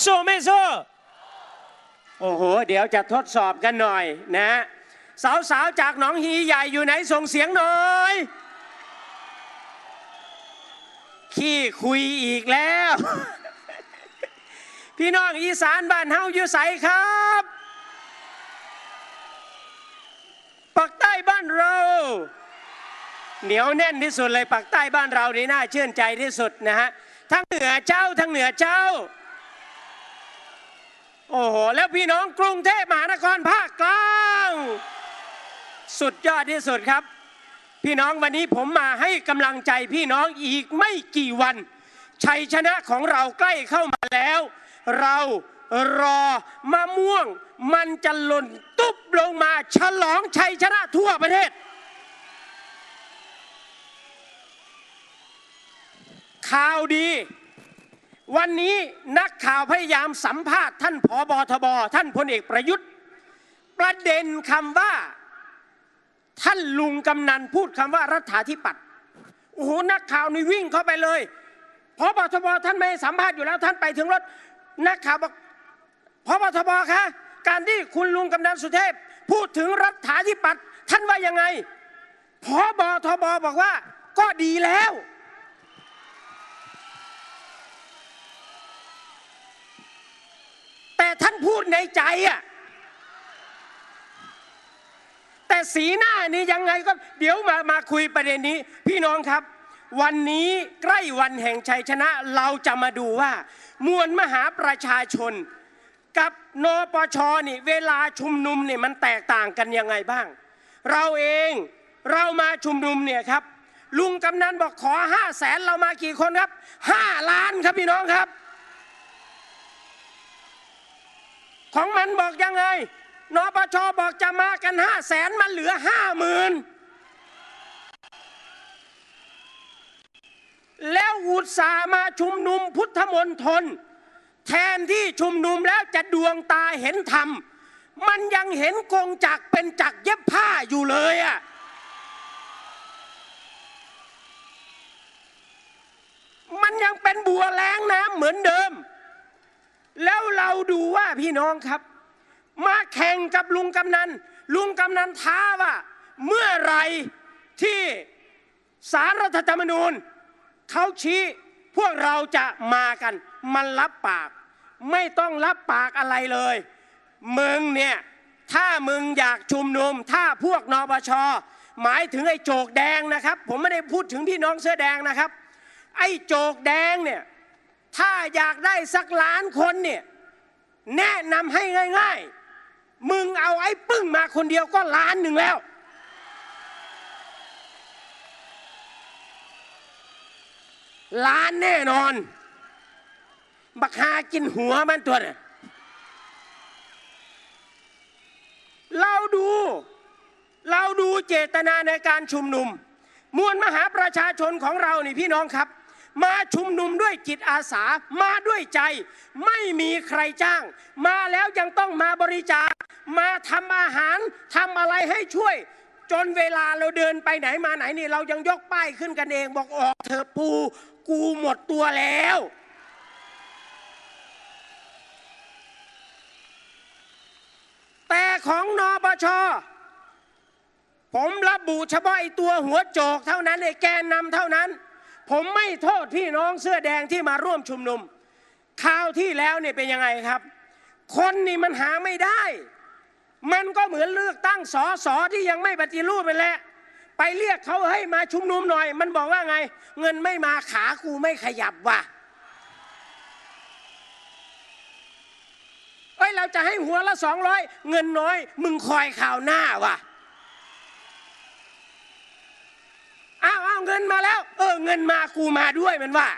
สู้ไม่สู้โอ้โหเดี๋ยวจะทดสอบกันหน่อยนะสาวๆจากหนองฮีใหญ่อยู่ไหนส่งเสียงหน่อยขี้คุยอีกแล้วพี่น้องอีสานบ้านเฮาอยู่ไสครับปักใต้บ้านเราเหนียวแน่นที่สุดเลยปักใต้บ้านเรานี่น่าชื่นใจที่สุดนะฮะทั้งเหนือเจ้าโอ้โหแล้วพี่น้องกรุงเทพมหานครภาคกลางสุดยอดที่สุดครับพี่น้องวันนี้ผมมาให้กำลังใจพี่น้องอีกไม่กี่วันชัยชนะของเราใกล้เข้ามาแล้วเรารอมะม่วงมันจะหล่นตุ๊บลงมาฉลองชัยชนะทั่วประเทศข่าวดีวันนี้นักข่าวพยายามสัมภาษณ์ท่านผบ.ทบ.ท่านพลเอกประยุทธ์ประเด็นคำว่าท่านลุงกำนันพูดคำว่ารัฐาธิปัตย์โอ้โหนักข่าวนี่วิ่งเข้าไปเลยผบ.ทบ.ท่านไม่สัมภาษณ์อยู่แล้วท่านไปถึงรถนักข่าวบอกผบ.ทบ.คะการที่คุณลุงกำนันสุเทพพูดถึงรัฐาธิปัตย์ท่านว่ายังไงผบ.ทบ.บอกว่าก็ดีแล้วแต่ท่านพูดในใจอะแต่สีหน้านี่ยังไงก็เดี๋ยวมาคุยประเด็นนี้พี่น้องครับวันนี้ใกล้วันแห่งชัยชนะเราจะมาดูว่ามวลมหาประชาชนกับนปช.นี่เวลาชุมนุมเนี่ยมันแตกต่างกันยังไงบ้างเรามาชุมนุมเนี่ยครับลุงกำนันบอกขอ500,000เรามากี่คนครับ5 ล้านครับพี่น้องครับของมันบอกยังไงนปช.บอกจะมากัน500,000มันเหลือ50,000แล้วอุตส่าห์มาชุมนุมพุทธมณฑลแทนที่ชุมนุมแล้วจะดวงตาเห็นธรรมมันยังเห็นกงจักรเป็นจักรเย็บผ้าอยู่เลยอ่ะมันยังเป็นบัวแล้งน้ำเหมือนเดิมแล้วเราดูว่าพี่น้องครับมาแข่งกับลุงกำนันท้าว่าเมื่อไรที่ศาลรัฐธรรมนูญเขาชี้พวกเราจะมากันมันรับปากไม่ต้องรับปากอะไรเลยมึงเนี่ยถ้ามึงอยากชุมนุมถ้าพวกนปช.หมายถึงไอ้โจกแดงนะครับผมไม่ได้พูดถึงพี่น้องเสื้อแดงนะครับไอ้โจกแดงเนี่ยถ้าอยากได้สักล้านคนเนี่ยแนะนำให้ง่ายๆมึงเอาไอ้ปึ้งมาคนเดียวก็1 ล้านแล้วล้านแน่นอนบักฮากินหัวมันตัวเนี่ยเราดูเจตนาในการชุมนุมมวลมหาประชาชนของเรานี่พี่น้องครับมาชุมนุมด้วยจิตอาสามาด้วยใจไม่มีใครจ้างมาแล้วยังต้องมาบริจาคมาทำอาหารทำอะไรให้ช่วยจนเวลาเราเดินไปไหนมาไหนนี่เรายังยกป้ายขึ้นกันเองบอกออกเถอะปูกูหมดตัวแล้วแต่ของนปช.ผมระบุเฉพาะไอ้ตัวหัวโจกเท่านั้นไอ้แกนนำเท่านั้นผมไม่โทษพี่น้องเสื้อแดงที่มาร่วมชุมนุมคราวที่แล้วเนี่ยเป็นยังไงครับคนนี่มันหาไม่ได้มันก็เหมือนเลือกตั้งสสที่ยังไม่ปฏิรูปไปแล้วไปเรียกเขาให้มาชุมนุมหน่อยมันบอกว่าไงเงินไม่มาขากูไม่ขยับว่ะเราจะให้หัวละ200เงินน้อยมึงคอยข่าวหน้าว่ะเอาเงินมาแล้วเงินมากูมาด้วยมันว่า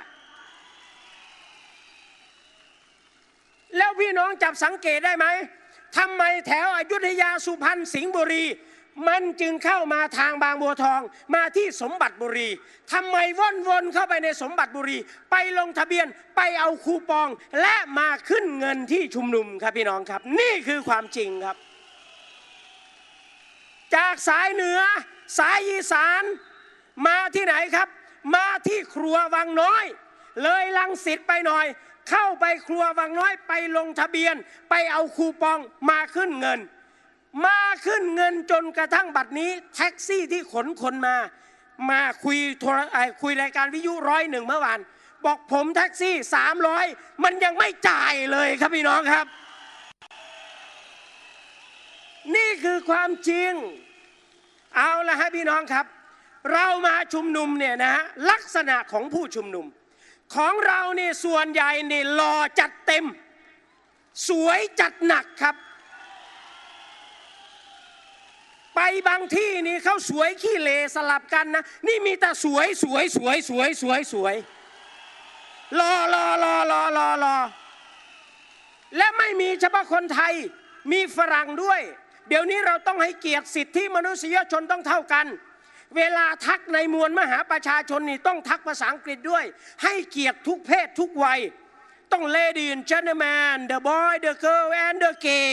แล้วพี่น้องจับสังเกตได้ไหมทำไมแถวอยุธยาสุพรรณสิงห์บุรีมันจึงเข้ามาทางบางบัวทองมาที่สมบัติบุรีทำไมวนเข้าไปในสมบัติบุรีไปลงทะเบียนไปเอาคูปองและมาขึ้นเงินที่ชุมนุมครับพี่น้องครับนี่คือความจริงครับจากสายเหนือสายอีสานมาที่ไหนครับมาที่ครัววังน้อยเลยรังสิตไปหน่อยเข้าไปครัววังน้อยไปลงทะเบียนไปเอาคูปองมาขึ้นเงินจนกระทั่งบัดนี้แท็กซี่ที่ขนคนมาคุยรายการวิทยุ101เมื่อวานบอกผมแท็กซี่300มันยังไม่จ่ายเลยครับพี่น้องครับนี่คือความจริงเอาละฮะพี่น้องครับเรามาชุมนุมเนี่ยนะฮะลักษณะของผู้ชุมนุมของเราเนี่ยส่วนใหญ่เนี่ยหล่อจัดเต็มสวยจัดหนักครับไปบางที่นี่เขาสวยขี้เลสลับกันนะนี่มีแต่สวยรอและไม่มีเฉพาะคนไทยมีฝรั่งด้วยเดี๋ยวนี้เราต้องให้เกียรติสิทธิมนุษยชนต้องเท่ากันเวลาทักในมวลมหาประชาชนนี่ต้องทักภาษาอังกฤษด้วยให้เกียรติทุกเพศทุกวัยต้อง lady and gentleman the boy the girl and the gay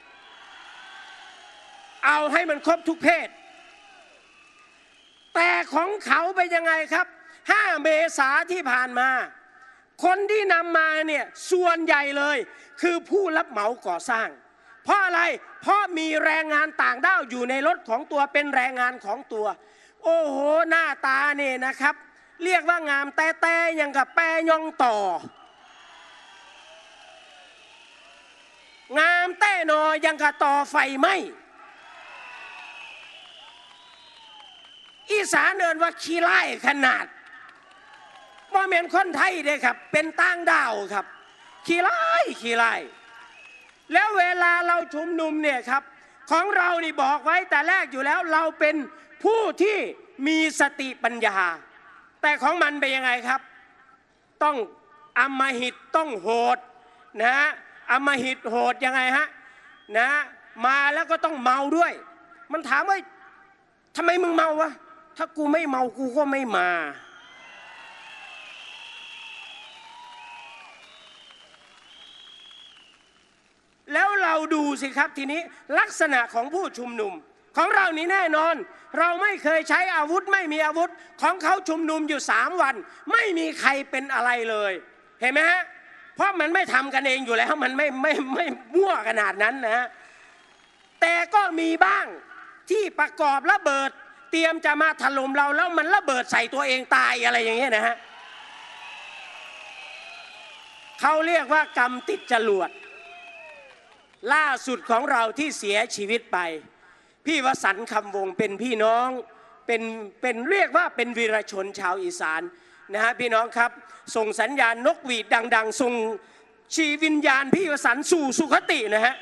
เอาให้มันครบทุกเพศแต่ของเขาไปยังไงครับ5 เมษายนที่ผ่านมาคนที่นำมาเนี่ยส่วนใหญ่เลยคือผู้รับเหมาก่อสร้างเพราะอะไรเพราะมีแรงงานต่างด้าวอยู่ในรถของตัวเป็นแรงงานของตัวโอ้โหหน้าตาเนี่ยนะครับเรียกว่างามแต่ยังกับแปรยองต่องามแต่นอยังกับต่อไฟไหมอีสานเดินว่าขี้ไล่ขนาดว่าเหมือนคนไทยเลยครับเป็นต่างดาวครับขี้ไล่แล้วเวลาเราชุมนุมเนี่ยครับของเรานี่บอกไว้แต่แรกอยู่แล้วเราเป็นผู้ที่มีสติปัญญาแต่ของมันเป็นยังไงครับต้องอำมหิตต้องโหดนะอำมหิตโหดยังไงฮะนะมาแล้วก็ต้องเมาด้วยมันถามว่าทำไมมึงเมาวะถ้ากูไม่เมากูก็ไม่มาแล้วเราดูสิครับทีนี้ลักษณะของผู้ชุมนุมของเรานี่แน่นอนเราไม่เคยใช้อาวุธไม่มีอาวุธของเขาชุมนุมอยู่3 วันไม่มีใครเป็นอะไรเลยเห็นไหมฮะเพราะมันไม่ทำกันเองอยู่แล้วมันไม่มั่วขนาดนั้นนะแต่ก็มีบ้างที่ประกอบระเบิดเตรียมจะมาถล่มเราแล้วมันระเบิดใส่ตัวเองตายอะไรอย่างเงี้ยนะฮะเขาเรียกว่ากรรมติดจรวดล่าสุดของเราที่เสียชีวิตไปพี่วสันต์คำวงเป็นพี่น้องเป็นเรียกว่าเป็นวีรชนชาวอีสานนะฮะพี่น้องครับส่งสัญญาณนกหวีดดังๆส่งชีวิญญาณพี่วสันต์สู่สุคตินะฮะ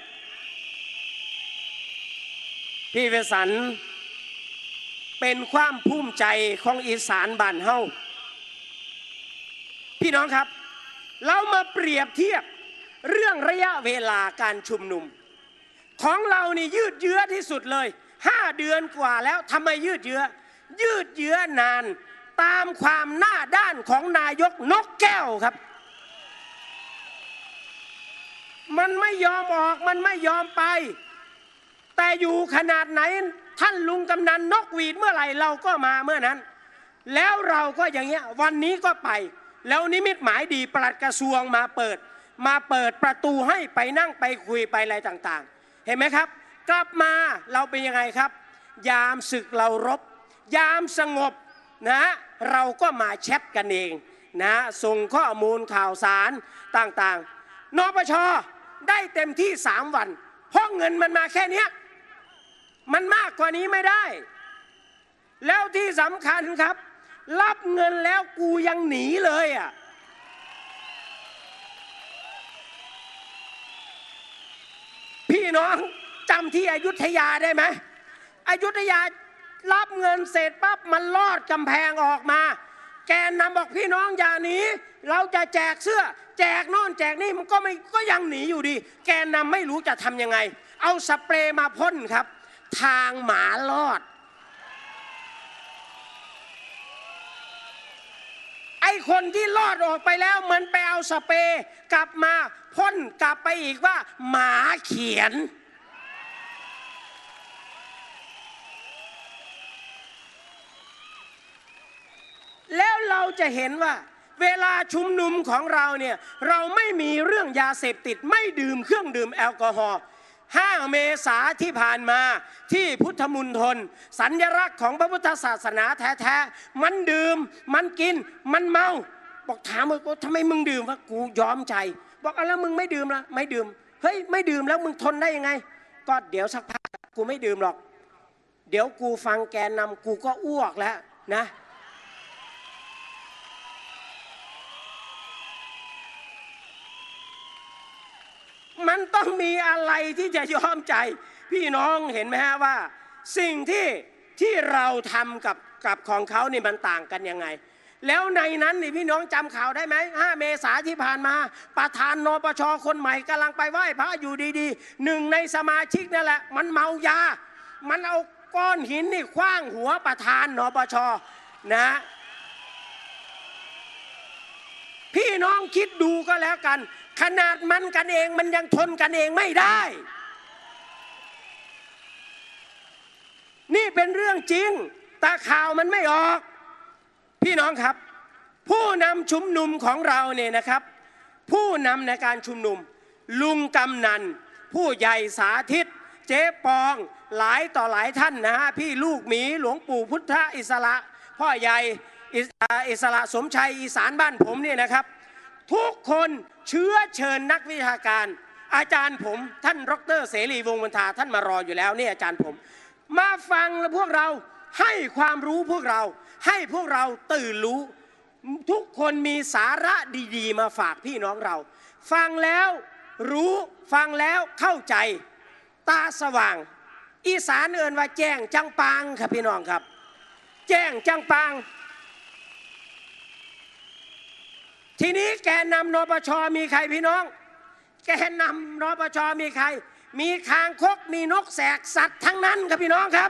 พี่วสันต์เป็นความภูมิใจของอีสานบ้านเฮาพี่น้องครับเรามาเปรียบเทียบเรื่องระยะเวลาการชุมนุมของเรานี่ยืดเยื้อที่สุดเลย5 เดือนกว่าแล้วทำไมยืดเยื้อนานตามความหน้าด้านของนายกนกแก้วครับมันไม่ยอมออกมันไม่ยอมไปแต่อยู่ขนาดไหนท่านลุงกำนันนกหวีดเมื่อไหร่เราก็มาเมื่อนั้นแล้วเราก็อย่างเงี้ยวันนี้ก็ไปแล้วนิมิตหมายดีปลัดกระทรวงมาเปิดประตูให้ไปนั่งไปคุยไปอะไรต่างๆเห็นไหมครับกลับมาเราเป็นยังไงครับยามศึกเรารบยามสงบนะเราก็มาแชทกันเองนะส่งข้อมูลข่าวสารต่างๆนปช.ได้เต็มที่3 วันเพราะเงินมันมาแค่นี้มันมากกว่านี้ไม่ได้แล้วที่สำคัญครับรับเงินแล้วกูยังหนีเลยอ่ะพี่น้องจำที่อยุธยาได้ไหมอยุธยารับเงินเสร็จปั๊บมันลอดกำแพงออกมาแกนนำบอกพี่น้องอย่าหนีเราจะแจกเสื้อแจกโน่นแจกนี่มันก็ยังหนีอยู่ดีแกนนำไม่รู้จะทำยังไงเอาสเปรย์มาพ่นครับทางหมาลอดไอ้คนที่ลอดออกไปแล้วมันไปเอาสเปรย์กลับมาพ่นกลับไปอีกว่าหมาเขียนแล้วเราจะเห็นว่าเวลาชุมนุมของเราเนี่ยเราไม่มีเรื่องยาเสพติดไม่ดื่มเครื่องดื่มแอลกอฮอล์5 เมษายนที่ผ่านมาที่พุทธมณฑลสัญลักษณ์ของพระพุทธศาสนาแท้ๆมันดื่มมันกินมันเมาบอกถามว่าทำไมมึงดื่มวะกูยอมใจบอกแล้วมึงไม่ดื่มละไม่ดื่มเฮ้ยไม่ดื่มแล้วมึงทนได้ยังไงก็เดี๋ยวสักพักกูไม่ดื่มหรอกเดี๋ยวกูฟังแกนนำกูก็อ้วกแล้วนะมันต้องมีอะไรที่จะยอมใจพี่น้องเห็นไหมฮะว่าสิ่งที่เราทำกับของเขานี่มันต่างกันยังไงแล้วในนั้นนี่พี่น้องจำข่าวได้ไหม5 เมษายนที่ผ่านมาประธานนปช.คนใหม่กำลังไปไหว้พระอยู่ดีๆหนึ่งในสมาชิกนั่นแหละมันเมายามันเอาก้อนหินนี่ขว้างหัวประธานนปช.นะพี่น้องคิดดูก็แล้วกันขนาดมันกันเองมันยังทนกันเองไม่ได้นี่เป็นเรื่องจริงแต่ข่าวมันไม่ออกพี่น้องครับผู้นำชุมนุมของเราเนี่ยนะครับผู้นำในการชุมนุมลุงกำนันผู้ใหญ่สาธิตเจ๊ปองหลายต่อหลายท่านนะฮะพี่ลูกหมีหลวงปู่พุทธอิสระพ่อใหญ่อิสระสมชัยอีสานบ้านผมเนี่ยนะครับทุกคนเชื้อเชิญนักวิชาการอาจารย์ผมท่านดร.เสรีวงศ์บรรทาท่านมารออยู่แล้วนี่อาจารย์ผมมาฟังแล้วพวกเราให้ความรู้พวกเราให้พวกเราตื่นรู้ทุกคนมีสาระดีๆมาฝากพี่น้องเราฟังแล้วรู้ฟังแล้วเข้าใจตาสว่างอีสานเอิ้นว่าแจ้งจังปางครับพี่น้องครับแจ้งจังปางทีนี้แกนนำนปช.มีใครพี่น้องแกนนำนปช.มีใครมีคางคกมีนกแสกสัตว์ทั้งนั้นครับพี่น้องครับ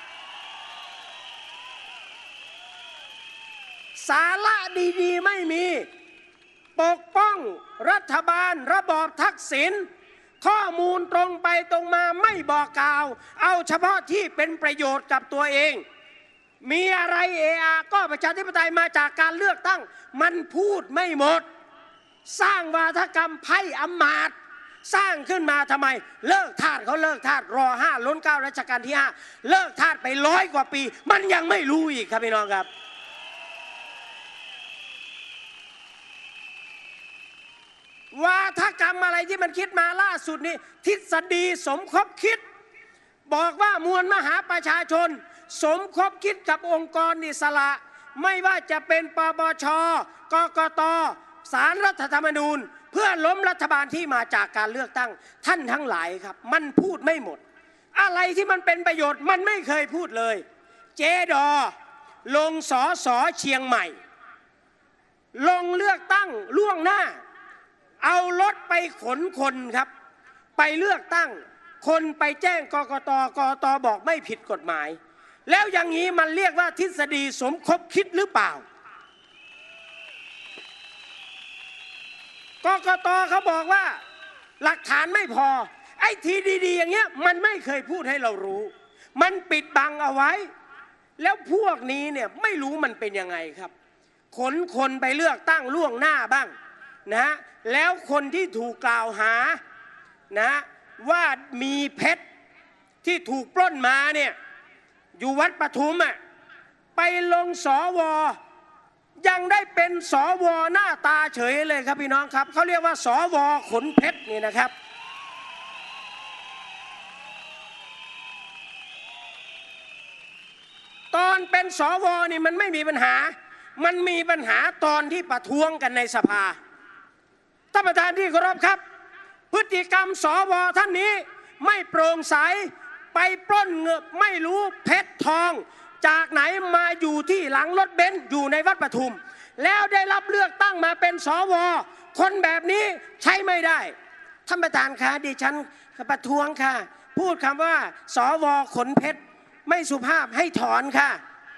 สาระดีๆไม่มีปกป้องรัฐบาลระบอบทักษิณข้อมูลตรงไปตรงมาไม่บอกกล่าวเอาเฉพาะที่เป็นประโยชน์กับตัวเองมีอะไรก็ประชาธิปไตยมาจากการเลือกตั้งมันพูดไม่หมดสร้างวาทกรรมไพ่อำมาตย์สร้างขึ้นมาทำไมเลิกทาสเขาเลิกทาสร.5 ล้น 9รัชกาลที่ 5เลิกทาสไป100 กว่าปีมันยังไม่รู้อีกครับพี่น้องครับวาทกรรมอะไรที่มันคิดมาล่าสุดนี้ทฤษฎีสมคบคิดบอกว่ามวลมหาประชาชนสมคบคิดกับองค์กรอิสระไม่ว่าจะเป็นปปช.กกต.ศาลรัฐธรรมนูญเพื่อล้มรัฐบาลที่มาจากการเลือกตั้งท่านทั้งหลายครับมันพูดไม่หมดอะไรที่มันเป็นประโยชน์มันไม่เคยพูดเลยเจดลงสส.เชียงใหม่ลงเลือกตั้งล่วงหน้าเอารถไปขนคนครับไปเลือกตั้งคนไปแจ้งกกตบอกไม่ผิดกฎหมายแล้วอย่างนี้มันเรียกว่าทฤษฎีสมคบคิดหรือเปล่ากกตเขาบอกว่าหลักฐานไม่พอไอ้ทีดีๆอย่างเงี้ยมันไม่เคยพูดให้เรารู้มันปิดบังเอาไว้แล้วพวกนี้เนี่ยไม่รู้มันเป็นยังไงครับขนคนไปเลือกตั้งล่วงหน้าบ้างนะแล้วคนที่ถูกกล่าวหานะว่ามีเพชรที่ถูกปล้นมาเนี่ยอยู่วัดปทุมอ่ะไปลงสวยังได้เป็นสวหน้าตาเฉยเลยครับพี่น้องครับเขาเรียกว่าสวขนเพชรนี่นะครับตอนเป็นสวนี่มันไม่มีปัญหามันมีปัญหาตอนที่ประท้วงกันในสภาท่านประธานที่เคารพครับพฤติกรรมสวท่านนี้ไม่โปร่งใสไปปล้นเงินไม่รู้เพชรทองจากไหนมาอยู่ที่หลังรถเบนซ์อยู่ในวัดปทุมแล้วได้รับเลือกตั้งมาเป็นสวคนแบบนี้ใช้ไม่ได้ท่านประธานคะดิฉันประท้วงค่ะพูดคำว่าสวขนเพชรไม่สุภาพให้ถอนค่ะ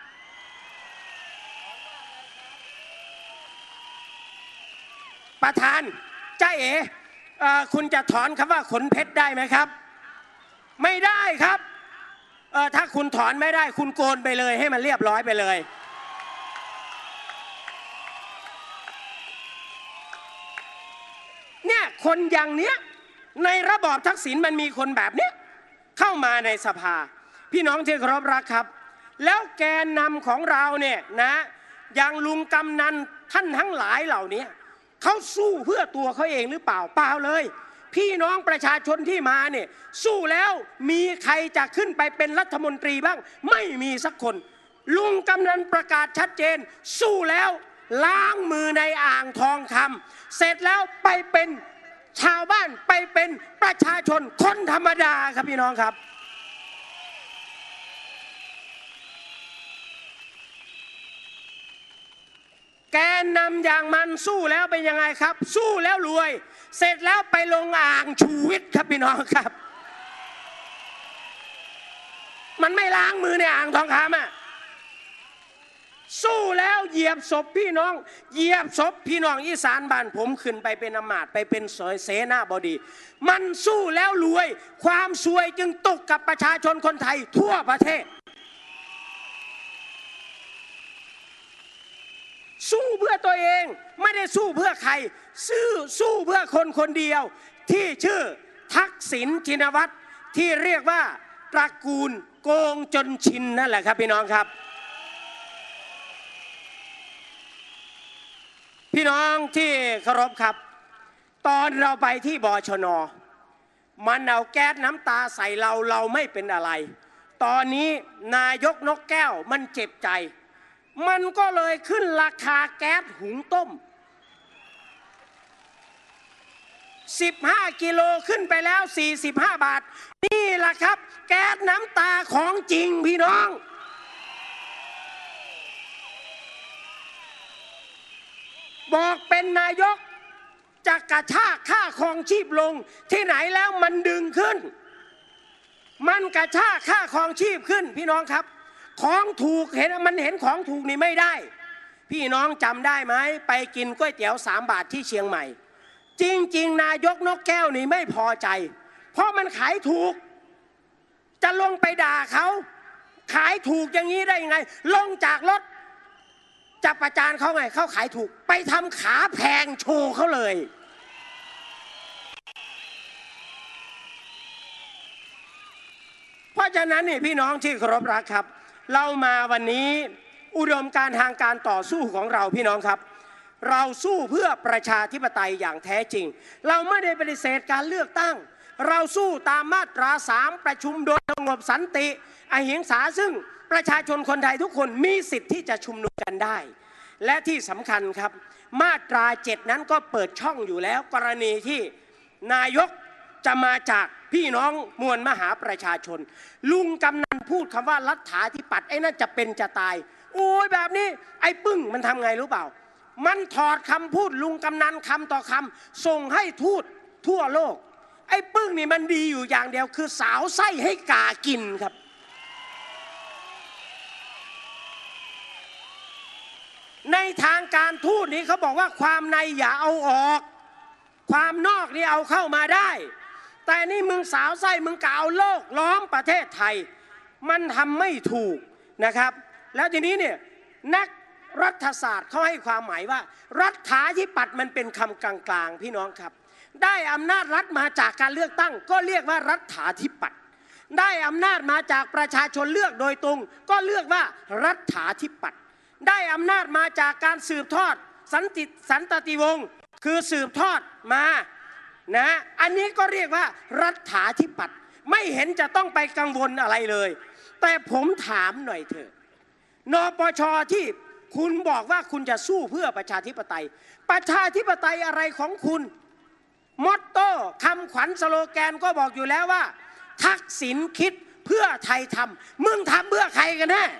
ประธานจ้าเอ๋คุณจะถอนคำว่าขนเพชรได้ไหมครับไม่ได้ครับถ้าคุณถอนไม่ได้คุณโกนไปเลยให้มันเรียบร้อยไปเลยคนอย่างเนี้ยในระบอบทักษิณมันมีคนแบบเนี้ยเข้ามาในสภาพี่น้องที่เคารพรักครับแล้วแกนนำของเราเนี่ยนะอย่างลุงกำนันท่านทั้งหลายเหล่านี้เขาสู้เพื่อตัวเขาเองหรือเปล่าเปล่าเลยพี่น้องประชาชนที่มาเนี่ยสู้แล้วมีใครจะขึ้นไปเป็นรัฐมนตรีบ้างไม่มีสักคนลุงกำนันประกาศชัดเจนสู้แล้วล้างมือในอ่างทองคำเสร็จแล้วไปเป็นชาวบ้านไปเป็นประชาชนคนธรรมดาครับพี่น้องครับแกนนำอย่างมันสู้แล้วเป็นยังไงครับสู้แล้วรวยเสร็จแล้วไปลงอ่างชูวิทย์ครับพี่น้องครับมันไม่ล้างมือในอ่างทองคำอ่ะสู้แล้วเหยียบศพพี่น้องเหยียบศพพี่น้องอีสานบ้านผมขึ้นไปเป็นอำมาตย์ไปเป็นเสนาบดีมันสู้แล้วรวยความซวยจึงตกกับประชาชนคนไทยทั่วประเทศสู้เพื่อตัวเองไม่ได้สู้เพื่อใครสู้เพื่อคนคนเดียวที่ชื่อทักษิณชินวัตรที่เรียกว่าตระกูลโกงจนชินนั่นแหละครับพี่น้องครับพี่น้องที่เคารพครับตอนเราไปที่บชน.มันเอาแก๊สน้ำตาใส่เราไม่เป็นอะไรตอนนี้นายกนกแก้วมันเจ็บใจมันก็เลยขึ้นราคาแก๊สหุงต้ม15 กิโลขึ้นไปแล้ว45 บาทนี่แหละครับแก๊สน้ำตาของจริงพี่น้องบอกเป็นนายกจะกระชากค่าครองชีพลงที่ไหนแล้วมันดึงขึ้นมันกระชากค่าครองชีพขึ้นพี่น้องครับของถูกเห็นมันเห็นของถูกนี่ไม่ได้พี่น้องจำได้ไหมไปกินก๋วยเตี๋ยว3 บาทที่เชียงใหม่จริงๆนายกนกแก้วนี่ไม่พอใจเพราะมันขายถูกจะลงไปด่าเขาขายถูกอย่างนี้ได้ยังไงลงจากรถจะประจานเขาไงเขาขายถูกไปทำขาแพงโชว์เขาเลยเพราะฉะนั้นนี่พี่น้องที่เคารพรักครับเรามาวันนี้อุดมการณ์ทางการต่อสู้ของเราพี่น้องครับเราสู้เพื่อประชาธิปไตยอย่างแท้จริงเราไม่ได้ปฏิเสธการเลือกตั้งเราสู้ตามมาตรา 3ประชุมโดยสงบสันติอหิงสาซึ่งประชาชนคนไทยทุกคนมีสิทธิ์ที่จะชุมนุมกันได้และที่สำคัญครับมาตรา 7นั้นก็เปิดช่องอยู่แล้วกรณีที่นายกจะมาจากพี่น้องมวลมหาประชาชนลุงกำนันพูดคำว่ารัฐาธิปัตย์ไอ้นั่นจะเป็นจะตายโอ้ยแบบนี้ไอ้ปึ้งมันทำไงรู้เปล่ามันถอดคำพูดลุงกำนันคำต่อคำส่งให้ทูตทั่วโลกไอ้ปึ้งนี่มันดีอยู่อย่างเดียวคือสาวไส้ให้กากินครับในทางการทูตนี้เขาบอกว่าความในอย่าเอาออกความนอกนี่เอาเข้ามาได้แต่นี่มึงสาวไส้มึงกล่าวโลกล้อมประเทศไทยมันทำไม่ถูกนะครับแล้วทีนี้เนี่ยนักรัฐศาสตร์เขาให้ความหมายว่ารัฐาธิปัตย์มันเป็นคำกลางๆพี่น้องครับได้อำนาจรัฐมาจากการเลือกตั้งก็เรียกว่ารัฐาธิปัตย์ได้อำนาจมาจากประชาชนเลือกโดยตรงก็เรียกว่ารัฐาธิปัตย์ได้อำนาจมาจากการสืบทอดสันตติวงศ์คือสืบทอดมานะอันนี้ก็เรียกว่ารัฐาธิปัตย์ไม่เห็นจะต้องไปกังวลอะไรเลยแต่ผมถามหน่อยเถอะนปช.ที่คุณบอกว่าคุณจะสู้เพื่อประชาธิปไตยประชาธิปไตยอะไรของคุณมอตโต้คำขวัญสโลแกนก็บอกอยู่แล้วว่าทักษิณคิดเพื่อไทยทำมึงทำเพื่อใครกันแน่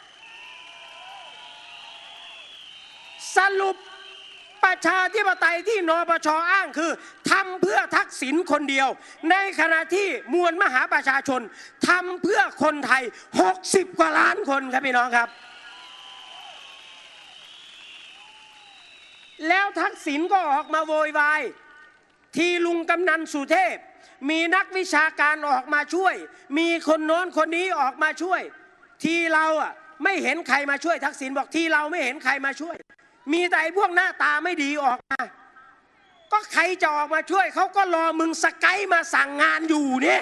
สรุปประชาธิปไตยที่นปช.อ้างคือทำเพื่อทักษิณคนเดียวในขณะที่มวลมหาประชาชนทำเพื่อคนไทย60 กว่าล้านคนครับพี่น้องครับแล้วทักษิณก็ออกมาโวยวายทีลุงกำนันสุเทพมีนักวิชาการออกมาช่วยมีคนโน้นคนนี้ออกมาช่วยทีเราไม่เห็นใครมาช่วยทักษิณบอกทีเราไม่เห็นใครมาช่วยมีแต่พวกหน้าตาไม่ดีออกมาก็ใครจะออกมาช่วยเขาก็รอมึงสไกด์มาสั่งงานอยู่เนี่ย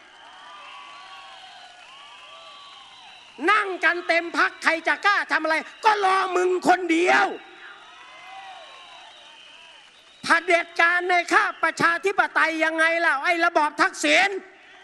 นั่งกันเต็มพักใครจะกล้าทำอะไรก็รอมึงคนเดียวเผด็จการในข้าประชาธิปไตยยังไงล่ะไอ้ระบอบทักษิณ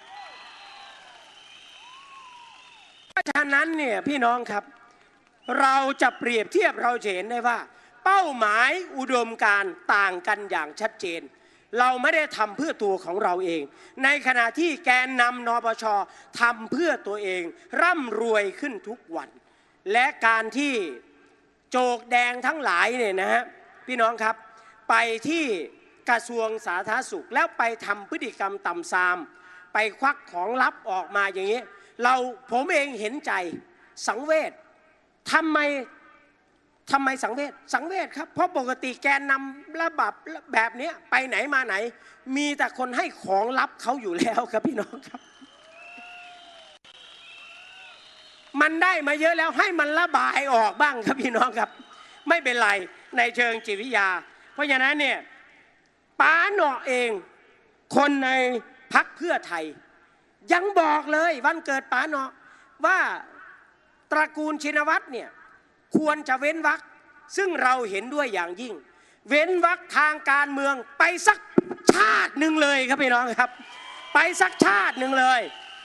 เพราะฉะนั้นเนี่ยพี่น้องครับเราจะเปรียบเทียบเราจะเห็นได้ว่าเป้าหมายอุดมการณ์ต่างกันอย่างชัดเจนเราไม่ได้ทำเพื่อตัวของเราเองในขณะที่แกนนำนปช.ทำเพื่อตัวเองร่ำรวยขึ้นทุกวันและการที่โจกแดงทั้งหลายเนี่ยนะฮะพี่น้องครับไปที่กระทรวงสาธารณสุขแล้วไปทำพฤติกรรมต่ำทรามไปควักของลับออกมาอย่างนี้ผมเองเห็นใจสังเวชทำไมสังเวชครับเพราะปกติแกนนำระบบแบบนี้ไปไหนมาไหนมีแต่คนให้ของลับเขาอยู่แล้วครับพี่น้องครับมันได้มาเยอะแล้วให้มันระบายออกบ้างครับพี่น้องครับไม่เป็นไรในเชิงจิตวิทยาเพราะฉะนั้นเนี่ยป๋าหนอเองคนในพรรคเพื่อไทยยังบอกเลยวันเกิดป๋าหนอว่าตระกูลชินวัตรเนี่ยควรจะเว้นวรรคซึ่งเราเห็นด้วยอย่างยิ่งเว้นวรรคทางการเมืองไปสักชาติหนึ่งเลยครับพี่น้องครับไปสักชาติหนึ่งเลย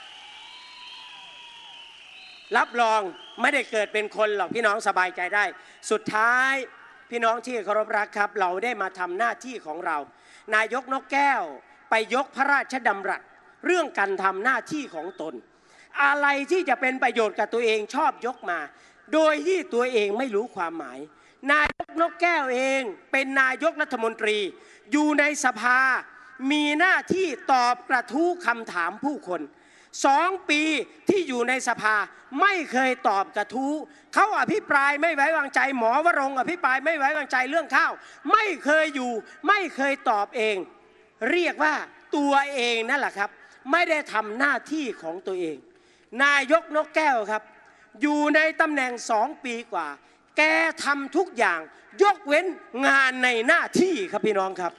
รับรองไม่ได้เกิดเป็นคนหรอกพี่น้องสบายใจได้สุดท้ายพี่น้องที่เคารพรักครับเราได้มาทำหน้าที่ของเรานายกนกแก้วไปยกพระราชดำรัสเรื่องการทำหน้าที่ของตนอะไรที่จะเป็นประโยชน์กับตัวเองชอบยกมาโดยที่ตัวเองไม่รู้ความหมายนายกนกแก้วเองเป็นนายกรัฐมนตรีอยู่ในสภามีหน้าที่ตอบกระทู้คำถามผู้คน2 ปีที่อยู่ในสภาไม่เคยตอบกระทู้เขาอภิปรายไม่ไว้วางใจหมอวรงค์อภิปรายไม่ไว้วางใจเรื่องข้าวไม่เคยอยู่ไม่เคยตอบเองเรียกว่าตัวเองนั่นแหละครับไม่ได้ทำหน้าที่ของตัวเองนายกนกแก้วครับอยู่ในตำแหน่ง2 ปีกว่าแกทำทุกอย่างยกเว้นงานในหน้าที่ครับพี่น้องครับ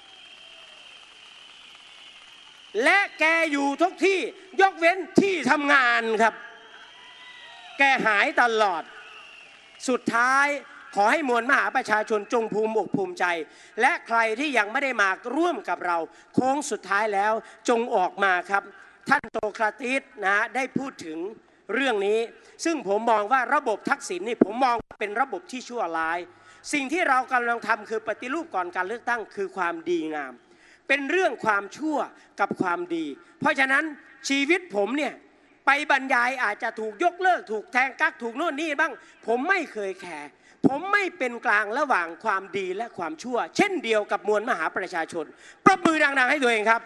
และแกอยู่ทุกที่ยกเว้นที่ทำงานครับแกหายตลอดสุดท้ายขอให้มวลมหาประชาชนจงภูมิอกภูมิใจและใครที่ยังไม่ได้มาร่วมกับเราโค้งสุดท้ายแล้วจงออกมาครับท่านโสเคราติสนะได้พูดถึงเรื่องนี้ซึ่งผมมองว่าระบบทักษิณนี่ผมมองเป็นระบบที่ชั่วร้ายสิ่งที่เรากำลังทำคือปฏิรูปก่อนการเลือกตั้งคือความดีงามเป็นเรื่องความชั่วกับความดีเพราะฉะนั้นชีวิตผมเนี่ยไปบรรยายอาจจะถูกยกเลิกถูกแทงกักถูกโน่นนี่บ้างผมไม่เคยแคร์ผมไม่เป็นกลางระหว่างความดีและความชั่วเช่นเดียวกับมวลมหาประชาชนปรบมือดังๆให้ตัวเองครับ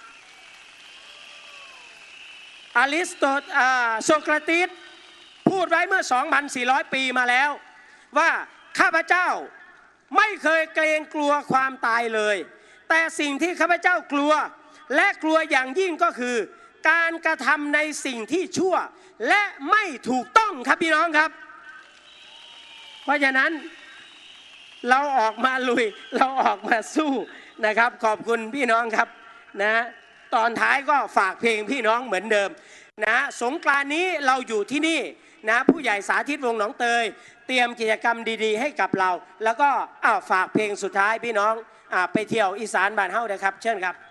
โสเคราติสพูดไว้เมื่อ 2,400 ปีมาแล้วว่าข้าพเจ้าไม่เคยเกรงกลัวความตายเลยแต่สิ่งที่ข้าพเจ้ากลัวและกลัวอย่างยิ่งก็คือการกระทำในสิ่งที่ชั่วและไม่ถูกต้องครับพี่น้องครับเพราะฉะนั้นเราออกมาลุยเราออกมาสู้นะครับขอบคุณพี่น้องครับนะตอนท้ายก็ฝากเพลงพี่น้องเหมือนเดิมนะสงกรานต์นี้เราอยู่ที่นี่นะผู้ใหญ่สาธิตวงศ์หนองเตยเตรียมกิจกรรมดีๆให้กับเราแล้วก็ฝากเพลงสุดท้ายพี่น้องไปเที่ยวอีสานบ้านเฮานะครับเชิญครับ